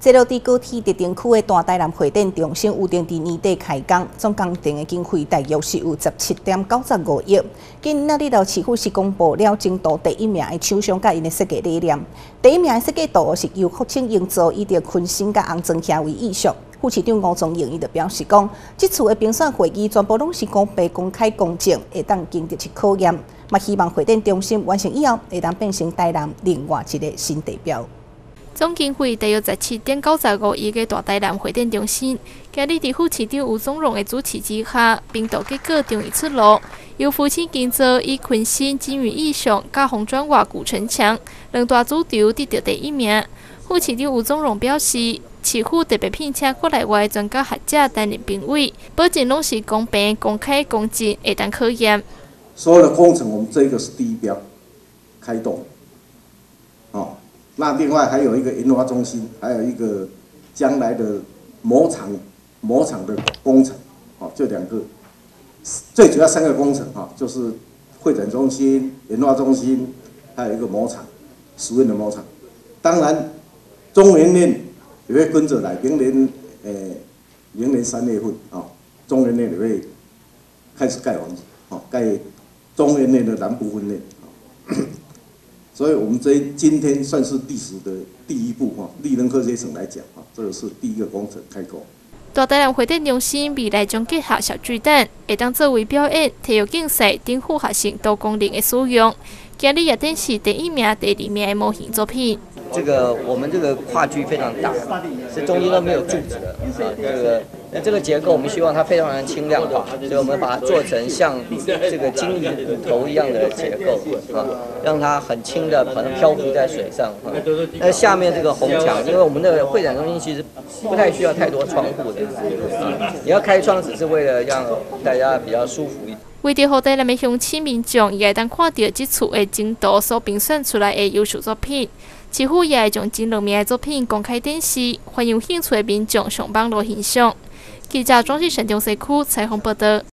这落伫高铁特定区的大台南会展中心预定伫年底开工，总工程的经费大约是有17.95亿。今仔日到市府是公布了前途第1名的厂商甲因的设计理念。第1名的设计图是由福清营造以着昆新甲红砖堰为意象。副市长吴宗英伊就表示讲，这次的评选会议全部拢是公平、公开、公正，会当经得起考验。嘛，希望会展中心完成以后，会当变成台南另外一个新地标。 总经费大约17.95亿嘅大台南会展中心，今日伫副市长吴宗荣的主持之下，评图结果终于出炉。由福清建造以昆新金鱼意象加红砖瓦古城墙两大主轴得到第1名。副市长吴宗荣表示，市府特别聘请国内外专家学者担任评委，保证拢是公平、公开、公正，会当考验。 所有的工程，我们这个是第1标开动，那另外还有一个研发中心，还有一个将来的模厂的工程，这2个，最主要3个工程就是会展中心、研发中心，还有一个模厂，实验的模厂。当然，中研院也会跟着来，明年3月份中研院也会开始盖房子，盖中研院的南部分院。所以，我们今天算是历史的第1步立能科学城来讲这个是第1个工程开工。 大台南会展中心未来将结合小巨蛋，会当作为表演、体育竞赛等复合性多功能的使用。今日也展示第1名、第2名的模型作品。 我们这个跨距非常大，是中间都没有柱子的这个结构我们希望它非常的轻量化，所以我们把它做成像这个鲸鱼骨头一样的结构让它很轻的好像漂浮在水上那下面这个红墙，因为我们的会展中心其实不太需要太多窗户的你要开窗只是为了让大家比较舒服一点。 为着让台南的乡亲民众也会当看到这次的前途所评选出来的优秀作品，市府也会将前2名的作品公开展示，欢迎有兴趣的民众上网络欣赏。记者庄世成中西区采访报道。